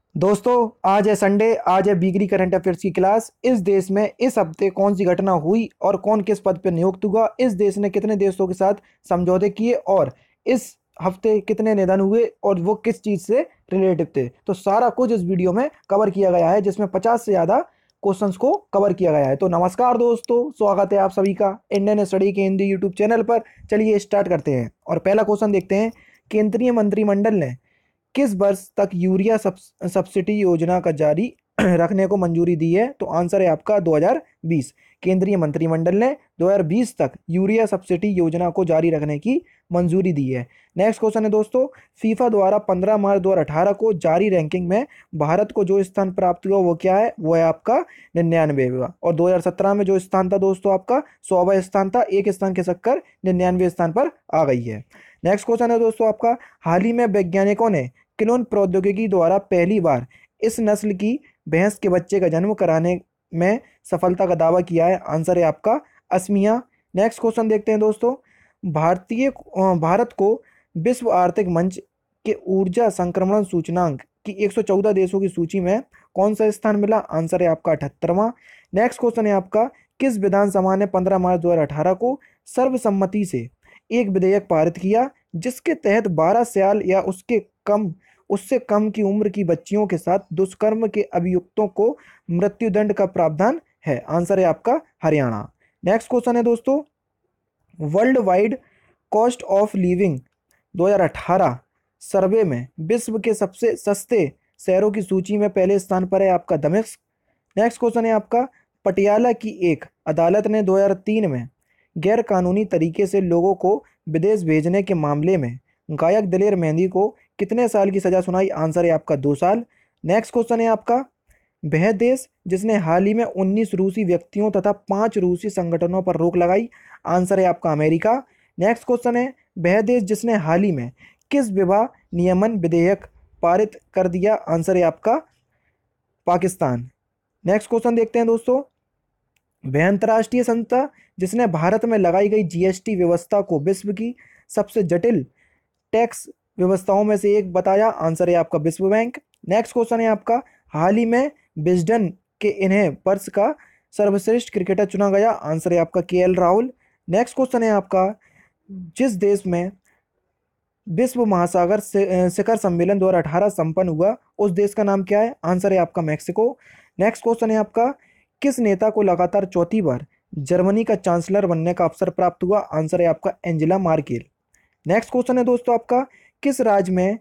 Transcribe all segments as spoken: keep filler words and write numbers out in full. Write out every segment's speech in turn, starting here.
दोस्तों, आज है संडे। आज है बीगरी करंट अफेयर्स की क्लास। इस देश में इस हफ्ते कौन सी घटना हुई और कौन किस पद पर नियुक्त हुआ, इस देश ने कितने देशों के साथ समझौते किए और इस हफ्ते कितने निधन हुए और वो किस चीज़ से रिलेटिव थे, तो सारा कुछ इस वीडियो में कवर किया गया है, जिसमें पचास से ज़्यादा क्वेश्चंस को कवर किया गया है। तो नमस्कार दोस्तों, स्वागत है आप सभी का इंडियन स्टडी के हिंदी यूट्यूब चैनल पर। चलिए स्टार्ट करते हैं और पहला क्वेश्चन देखते हैं। केंद्रीय मंत्रिमंडल ने किस वर्ष तक यूरिया सब्स- सब्सिडी योजना का जारी रखने को मंजूरी दी है? तो आंसर है आपका दो हज़ार बीस। केंद्रीय मंत्रिमंडल ने दो हज़ार बीस तक यूरिया सब्सिडी योजना को जारी रखने की मंजूरी दी है। नेक्स्ट क्वेश्चन है दोस्तों। फीफा द्वारा पंद्रह मार्च दो हज़ार अठारह को जारी रैंकिंग में भारत को जो स्थान प्राप्त हुआ वो क्या है? वो है आपका निन्यानवेवा। और दो हज़ार सत्रह में जो स्थान था दोस्तों आपका सौवा स्थान था, एक स्थान खिसक निन्यानवे स्थान पर आ गई है। नेक्स्ट क्वेश्चन है दोस्तों आपका। हाल ही में वैज्ञानिकों ने क्लोन प्रौद्योगिकी द्वारा पहली बार इस नस्ल की भैंस के बच्चे का जन्म कराने में सफलता का दावा किया है? आंसर है आपका असमिया। नेक्स्ट क्वेश्चन देखते हैं दोस्तों। भारतीय अ, भारत को विश्व आर्थिक मंच के ऊर्जा संक्रमण सूचकांक की एक सौ चौदह देशों की सूची में कौन सा स्थान मिला? आंसर है आपका अठहत्तरवां। नेक्स्ट क्वेश्चन है आपका। किस विधानसभा ने पंद्रह मार्च दो हज़ार अठारह को सर्वसम्मति से एक विधेयक पारित किया जिसके तहत बारह साल या उसके कम उससे कम की उम्र की बच्चियों के साथ दुष्कर्म के अभियुक्तों को मृत्युदंड का प्रावधान है? आंसर है आपका हरियाणा। नेक्स्ट क्वेश्चन है दोस्तों। World wide cost of living दो हज़ार अठारह सर्वे में विश्व के सबसे सस्ते शहरों की सूची में पहले स्थान पर है आपका दमिश्क। नेक्स्ट क्वेश्चन है आपका। पटियाला की एक अदालत ने दो हज़ार तीन में गैर कानूनी तरीके से लोगों को विदेश भेजने के मामले में गायक दिलेर मेहंदी को कितने साल की सजा सुनाई? आंसर है आपका दो साल। नेक्स्ट क्वेश्चन है आपका। वह देश जिसने हाल ही में उन्नीस रूसी व्यक्तियों तथा पांच रूसी संगठनों पर रोक लगाई? आंसर है आपका अमेरिका। नेक्स्ट क्वेश्चन है। वह देश जिसने हाल ही में किस विवाह नियमन विधेयक पारित कर दिया? आंसर है आपका पाकिस्तान। नेक्स्ट क्वेश्चन देखते हैं दोस्तों। वह अंतर्राष्ट्रीय संस्था जिसने भारत में लगाई गई जीएसटी व्यवस्था को विश्व की सबसे जटिल टैक्स व्यवस्थाओं में से एक बताया? आंसर है आपका विश्व बैंक। नेक्स्ट क्वेश्चन है आपका। हाल ही में विजडन के इन्हें वर्ष का सर्वश्रेष्ठ क्रिकेटर चुना गया? आंसर है आपका के एल राहुल। नेक्स्ट क्वेश्चन है आपका। जिस देश में विश्व महासागर से- शिखर सम्मेलन दो हज़ार अठारह संपन्न हुआ उस देश का नाम क्या है? आंसर है आपका मैक्सिको। नेक्स्ट क्वेश्चन है आपका। किस नेता को लगातार चौथी बार जर्मनी का चांसलर बनने का अवसर प्राप्त हुआ? आंसर है आपका एंजेला मार्केल। नेक्स्ट क्वेश्चन है दोस्तों आपका। किस राज्य में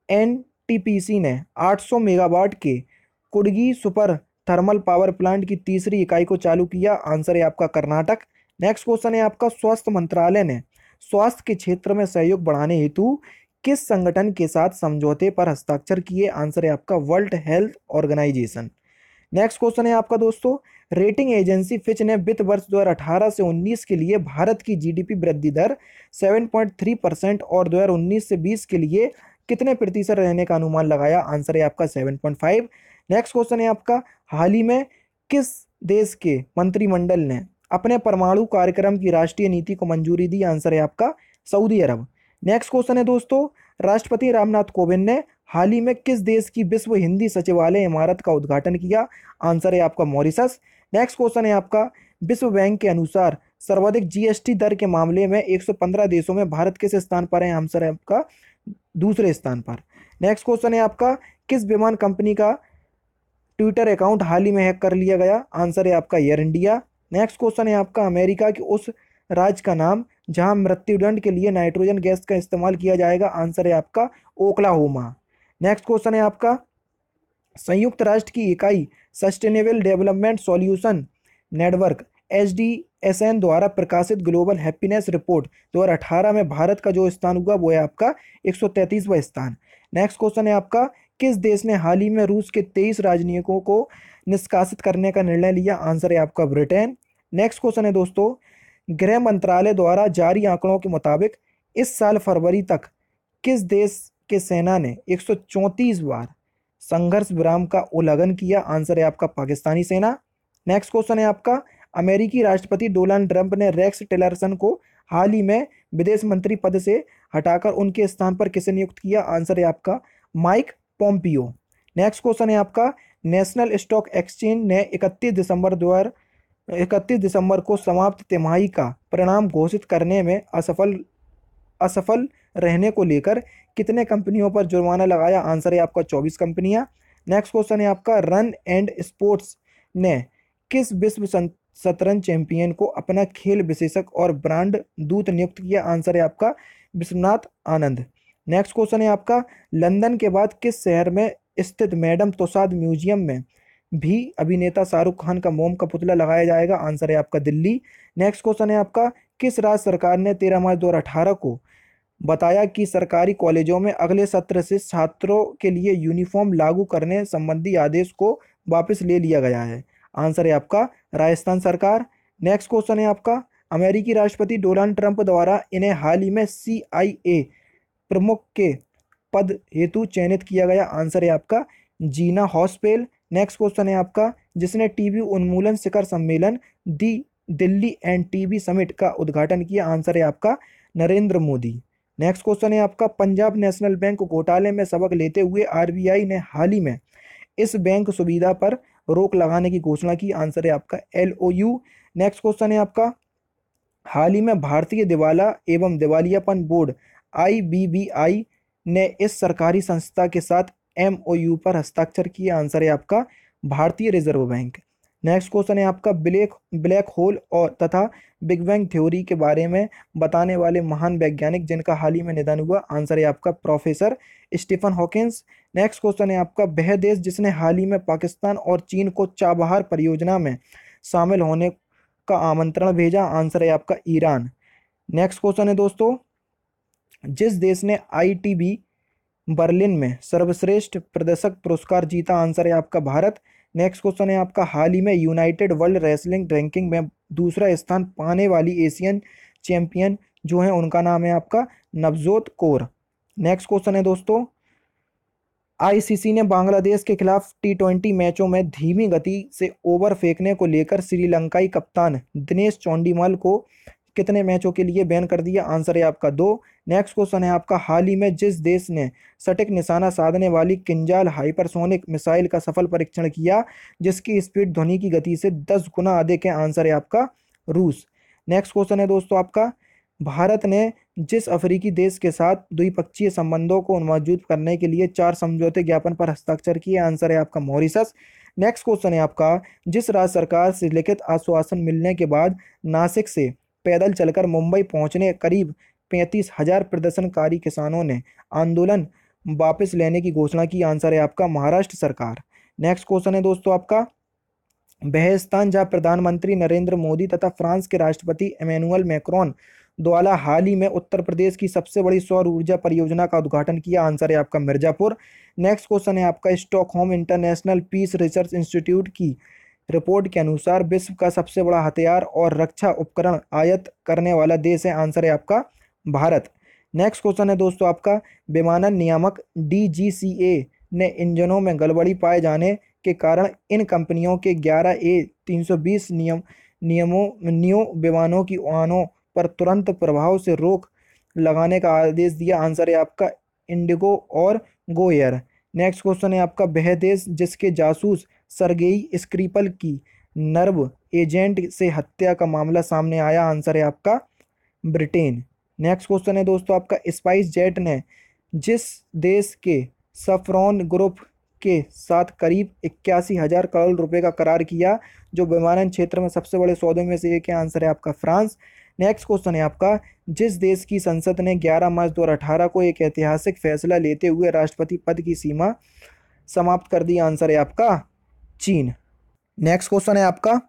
एनटीपीसी ने आठ सौ मेगावाट के Kudgi super thermal power plant की तीसरी इकाई को चालू किया? आंसर है आपका कर्नाटक। नेक्स्ट क्वेश्चन है आपका। स्वास्थ्य मंत्रालय ने स्वास्थ्य के क्षेत्र में सहयोग बढ़ाने हेतु किस संगठन के साथ समझौते पर हस्ताक्षर किए? आंसर है आपका World Health Organization. Next question है आपका दोस्तों। रेटिंग एजेंसी फिच ने वित्त वर्ष दो हज़ार अठारह से उन्नीस के लिए भारत की जीडीपी वृद्धि दर सात पॉइंट तीन परसेंट और दो हज़ार उन्नीस से बीस के लिए कितने प्रतिशत रहने का अनुमान लगाया? आंसर है आपका सात पॉइंट पाँच। नेक्स्ट क्वेश्चन है आपका। हाल ही में किस देश के मंत्रिमंडल ने अपने परमाणु कार्यक्रम की राष्ट्रीय नीति को मंजूरी दी? आंसर है आपका सऊदी अरब। नेक्स्ट क्वेश्चन है दोस्तों। राष्ट्रपति रामनाथ कोविंद ने हाल ही में किस देश की विश्व हिंदी सचिवालय इमारत का उद्घाटन किया? आंसर है आपका मॉरिशस। नेक्स्ट क्वेश्चन है आपका। विश्व बैंक के अनुसार सर्वाधिक जीएसटी दर के मामले में एक सौ पंद्रह देशों में भारत किस स्थान पर है? आंसर है आपका दूसरे स्थान पर। नेक्स्ट क्वेश्चन है आपका। किस विमान कंपनी का ट्विटर अकाउंट हाल ही में हैक कर लिया गया? आंसर है आपका एयर इंडिया। नेक्स्ट क्वेश्चन है आपका। अमेरिका के उस राज्य का नाम जहां मृत्युदंड के लिए नाइट्रोजन गैस का इस्तेमाल किया जाएगा? आंसर है आपका ओक्लाहोमा। नेक्स्ट क्वेश्चन है आपका। संयुक्त राष्ट्र की इकाई Sustainable Development Solution Network H D S N द्वारा प्रकाशित ग्लोबल हैप्पीनेस रिपोर्ट दो हज़ार अठारह में भारत का जो स्थान हुआ वो है आपका एक सौ तैंतीसवां स्थान। नेक्स्ट क्वेश्चन है आपका। किस देश ने हाल ही में रूस के तेईस राजनयिकों को निष्कासित करने का निर्णय लिया? आंसर है आपका ब्रिटेन। नेक्स्ट क्वेश्चन है दोस्तों। गृह मंत्रालय द्वारा जारी आंकड़ों के मुताबिक इस साल फरवरी तक किस देश के सेना ने एक सौ चौंतीस बार संघर्ष विराम का उल्लंघन किया? आंसर है आपका पाकिस्तानी सेना। नेक्स्ट क्वेश्चन है आपका। अमेरिकी राष्ट्रपति डोनाल्ड ट्रंप ने रेक्स टिलरसन को हाल ही में विदेश मंत्री पद से हटाकर उनके स्थान पर किसे नियुक्त किया? आंसर है आपका माइक पोम्पियो। नेक्स्ट क्वेश्चन है आपका, नेशनल स्टॉक एक्सचेंज ने इकतीस दिसंबर दो हजार इकतीस दिसंबर को समाप्त तिमाही का परिणाम घोषित करने में असफल असफल रहने को लेकर कितने कंपनियों पर जुर्माना लगाया? आंसर है आपका चौबीस कंपनियां। नेक्स्ट क्वेश्चन है आपका, रन एंड स्पोर्ट्स ने किस विश्व सं- शतरंज चैंपियन को अपना खेल विशेषज्ञ और ब्रांड दूत नियुक्त किया? आंसर है आपका विश्वनाथ आनंद। नेक्स्ट क्वेश्चन है आपका, लंदन के बाद किस शहर में स्थित मैडम तुसाद म्यूजियम में भी अभिनेता शाहरुख खान का मोम का पुतला लगाया जाएगा? आंसर है आपका दिल्ली। नेक्स्ट क्वेश्चन है आपका, किस राज्य सरकार ने तेरह मार्च दो हजार अठारह को बताया कि सरकारी कॉलेजों में अगले सत्र से छात्रों के लिए यूनिफॉर्म लागू करने संबंधी आदेश को वापस ले लिया गया है? आंसर है आपका राजस्थान सरकार। नेक्स्ट क्वेश्चन है आपका, अमेरिकी राष्ट्रपति डोनाल्ड ट्रंप द्वारा इन्हें हाल ही में सी आई ए प्रमुख के पद हेतु चयनित किया गया? आंसर है आपका जीना हॉसपेल। नेक्स्ट क्वेश्चन है आपका, जिसने टीबी उन्मूलन शिखर सम्मेलन the Delhi End TB summit का उद्घाटन किया? आंसर है आपका नरेंद्र मोदी। नेक्स्ट क्वेश्चन है आपका, पंजाब नेशनल बैंक घोटाले में सबक लेते हुए आरबीआई ने हाल ही में इस बैंक सुविधा पर रोक लगाने की घोषणा की? आंसर है आपका एलओयू। नेक्स्ट क्वेश्चन है आपका, हाल ही में भारतीय दिवाला एवं दिवालियापन बोर्ड आईबीबीआई ने इस सरकारी संस्था के साथ एमओयू पर हस्ताक्षर किए? आंसर है आपका भारतीय रिजर्व बैंक। नेक्स्ट क्वेश्चन है आपका, ब्लैक ब्लैक होल और तथा बिग बैंग थ्योरी के बारे में बताने वाले महान वैज्ञानिक जिनका हाल ही में निधन हुआ? आंसर है आपका professor Stephen Hawkins. Next question है आपका, वह देश जिसने हाल ही में पाकिस्तान और चीन को चाबहार परियोजना में शामिल होने का आमंत्रण भेजा? आंसर है आपका ईरान। नेक्स्ट क्वेश्चन है दोस्तों, जिस देश ने आईटीबी बर्लिन में सर्वश्रेष्ठ प्रदर्शक पुरस्कार जीता? आंसर है आपका भारत। नेक्स्ट क्वेश्चन है आपका, हाल ही में यूनाइटेड वर्ल्ड रेसलिंग रैंकिंग में दूसरा स्थान पाने वाली एशियन चैंपियन जो है उनका नाम है आपका नवजोत कौर। नेक्स्ट क्वेश्चन है दोस्तों, आईसीसी ने बांग्लादेश के खिलाफ टी ट्वेंटी मैचों में धीमी गति से ओवर फेंकने को लेकर श्रीलंकाई कप्तान दिनेश चौंडीमाल को कितने मैचों के लिए बैन कर दिया? आंसर है आपका दो। नेक्स्ट क्वेश्चन है आपका, हाल ही में जिस देश ने सटीक निशाना साधने वाली किंजाल हाइपरसोनिक मिसाइल का सफल परीक्षण किया जिसकी स्पीड ध्वनि की गति से दस गुना अधिक है? आंसर है आपका रूस। नेक्स्ट क्वेश्चन है दोस्तों आपका, भारत ने जिस अफ्रीकी देश के साथ द्विपक्षीय संबंधों को मजबूत करने के लिए चार समझौते ज्ञापन पर हस्ताक्षर किए? आंसर है आपका मॉरिशस। नेक्स्ट क्वेश्चन है आपका, जिस राज्य सरकार से लिखित आश्वासन मिलने के बाद नासिक से पैदल चलकर मुंबई पहुंचने करीब पैंतीस हजार प्रदर्शनकारी किसानों ने आंदोलन वापस लेने की घोषणा की? आंसर है आपका महाराष्ट्र सरकार। नेक्स्ट क्वेश्चन है दोस्तों आपका, वह स्थान जहां प्रधानमंत्री नरेंद्र मोदी तथा फ्रांस के राष्ट्रपति इमैनुअल मैक्रोन द्वारा हाल ही में उत्तर प्रदेश की सबसे बड़ी सौर ऊर्जा परियोजना का उद्घाटन किया? आंसर है आपका मिर्जापुर। नेक्स्ट क्वेश्चन है आपका, Stockholm International Peace Research Institute की रिपोर्ट के अनुसार विश्व का सबसे बड़ा हथियार और रक्षा उपकरण आयात करने वाला देश है? आंसर है आपका भारत। नेक्स्ट क्वेश्चन है दोस्तों आपका, विमानन नियामक डीजीसीए ने इंजनों में गड़बड़ी पाए जाने के कारण इन कंपनियों के ग्यारह ए तीन सौ बीस नियम नियमों नियो विमानों की उड़ानों पर तुरंत प्रभाव से रोक लगाने का आदेश दिया? आंसर है आपका इंडिगो और गो एयर। नेक्स्ट क्वेश्चन है आपका, वह देश जिसके जासूस सरगेई स्क्रिपल की नर्व एजेंट से हत्या का मामला सामने आया? आंसर है आपका ब्रिटेन। नेक्स्ट क्वेश्चन है दोस्तों आपका, स्पाइस जेट ने जिस देश के सफ्रॉन ग्रुप के साथ करीब इक्यासी हजार करोड़ रुपए का करार किया जो विमानन क्षेत्र में सबसे बड़े सौदों में से एक है? आंसर है आपका फ्रांस। नेक्स्ट क्वेश्चन है आपका, जिस देश की संसद ने ग्यारह मार्च दो हजार अठारह को एक ऐतिहासिक फैसला लेते हुए राष्ट्रपति पद की सीमा समाप्त कर दी? आंसर है आपका चीन। नेक्स्ट क्वेश्चन है आपका,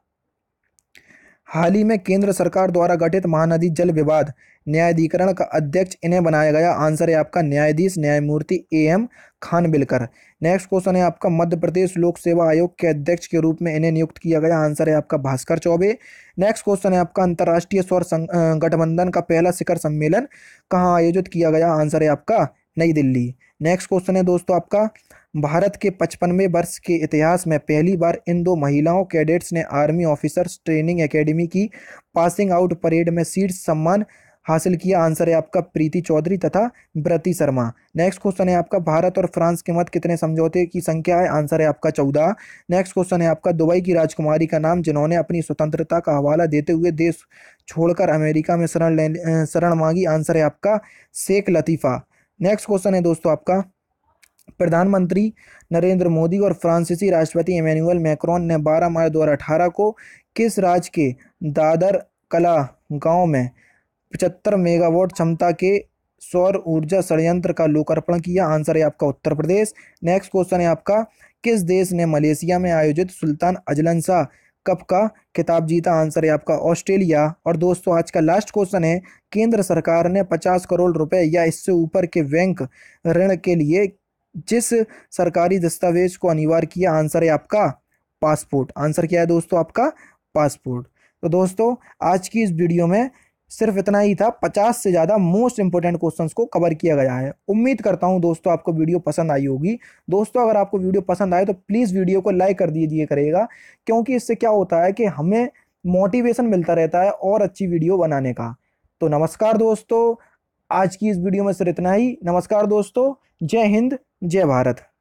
हाल ही में केंद्र सरकार द्वारा गठित महानदी जल विवाद न्यायाधिकरण का अध्यक्ष इन्हें बनाया गया? आंसर है आपका न्यायाधीश न्यायमूर्ति A M Khanwilkar. Next question है आपका, मध्य प्रदेश लोक सेवा आयोग के अध्यक्ष के रूप में इन्हें नियुक्त किया गया? आंसर है आपका भास्कर चौबे। नेक्स्ट क्वेश्चन है आपका, अंतर्राष्ट्रीय सौर गठबंधन का पहला शिखर सम्मेलन कहाँ आयोजित किया गया? आंसर है आपका नई दिल्ली। नेक्स्ट क्वेश्चन है दोस्तों आपका, भारत के पचपनवें वर्ष के इतिहास में पहली बार इन दो महिलाओं कैडेट्स ने आर्मी ऑफिसर्स ट्रेनिंग एकेडमी की पासिंग आउट परेड में शीर्ष सम्मान हासिल किया? आंसर है आपका प्रीति चौधरी तथा ब्रति शर्मा। नेक्स्ट क्वेश्चन है आपका भारत और फ्रांस के मध्य कितने समझौते की संख्या है? आंसर है आपका चौदह। नेक्स्ट क्वेश्चन है आपका दुबई की राजकुमारी का नाम जिन्होंने अपनी स्वतंत्रता का हवाला देते हुए देश छोड़कर अमेरिका में शरण लेने शरण मांगी? आंसर है आपका शेख लतीफा। नेक्स्ट क्वेश्चन है दोस्तों आपका प्रधानमंत्री नरेंद्र मोदी और फ्रांसीसी राष्ट्रपति इमैनुअल मैक्रोन ने बारह मार्च दो हज़ार अठारह को किस राज्य के दादर कला गांव में पचहत्तर मेगावाट क्षमता के सौर ऊर्जा संयंत्र का लोकार्पण किया? आंसर है आपका उत्तर प्रदेश। नेक्स्ट क्वेश्चन है आपका किस देश ने मलेशिया में आयोजित सुल्तान अजलन शाह कप का खिताब जीता? आंसर है आपका ऑस्ट्रेलिया। और दोस्तों आज का लास्ट क्वेश्चन है केंद्र सरकार ने पचास करोड़ रुपए या इससे ऊपर के बैंक ऋण के लिए जिस सरकारी दस्तावेज को अनिवार्य किया? आंसर है आपका पासपोर्ट। आंसर क्या है दोस्तों आपका पासपोर्ट। तो दोस्तों आज की इस वीडियो में सिर्फ इतना ही था, पचास से ज़्यादा मोस्ट इंपोर्टेंट क्वेश्चंस को कवर किया गया है। उम्मीद करता हूं दोस्तों आपको वीडियो पसंद आई होगी। दोस्तों अगर आपको वीडियो पसंद आए तो प्लीज़ वीडियो को लाइक कर दीजिए करेगा, क्योंकि इससे क्या होता है कि हमें मोटिवेशन मिलता रहता है और अच्छी वीडियो बनाने का। तो नमस्कार दोस्तों, आज की इस वीडियो में सिर्फ इतना ही। नमस्कार दोस्तों, जय हिंद, जय भारत।